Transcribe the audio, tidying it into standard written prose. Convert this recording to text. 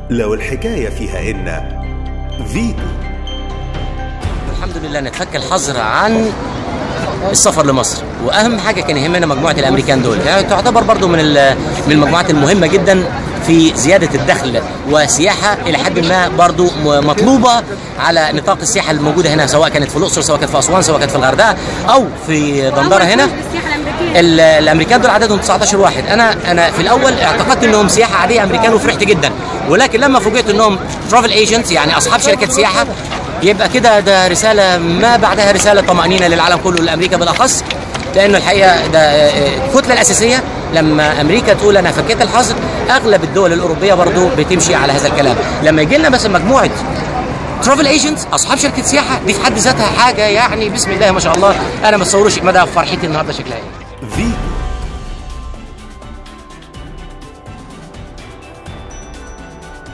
لو الحكاية فيها إن فيتو. الحمد لله نتفك الحظر عن السفر لمصر، واهم حاجه كان يهمنا مجموعه الامريكان دول، يعني تعتبر برضو من المجموعات المهمه جدا في زياده الدخل وسياحه الى حد ما برضو مطلوبه على نطاق السياحه الموجوده هنا، سواء كانت في الاقصر، سواء كانت في اسوان، سواء كانت في الغردقه او في دندره. هنا الامريكان دول عددهم 19 واحد. انا في الاول اعتقدت انهم سياحه عاديه امريكان وفرحت جدا، ولكن لما فوجئت انهم ترافل ايجنتس، يعني اصحاب شركات سياحه، يبقى كده ده رساله ما بعدها رساله طمأنينه للعالم كله، لامريكا بالاخص، لانه الحقيقه ده الكتله الاساسيه لما امريكا تقول انا فكيت الحظر، اغلب الدول الاوروبيه برضو بتمشي على هذا الكلام. لما يجي لنا مثلا مجموعه ترافل ايجنتس، اصحاب شركه سياحه، دي في حد ذاتها حاجه يعني بسم الله ما شاء الله، انا ما اتصورش مدى فرحتي النهارده شكلها ايه.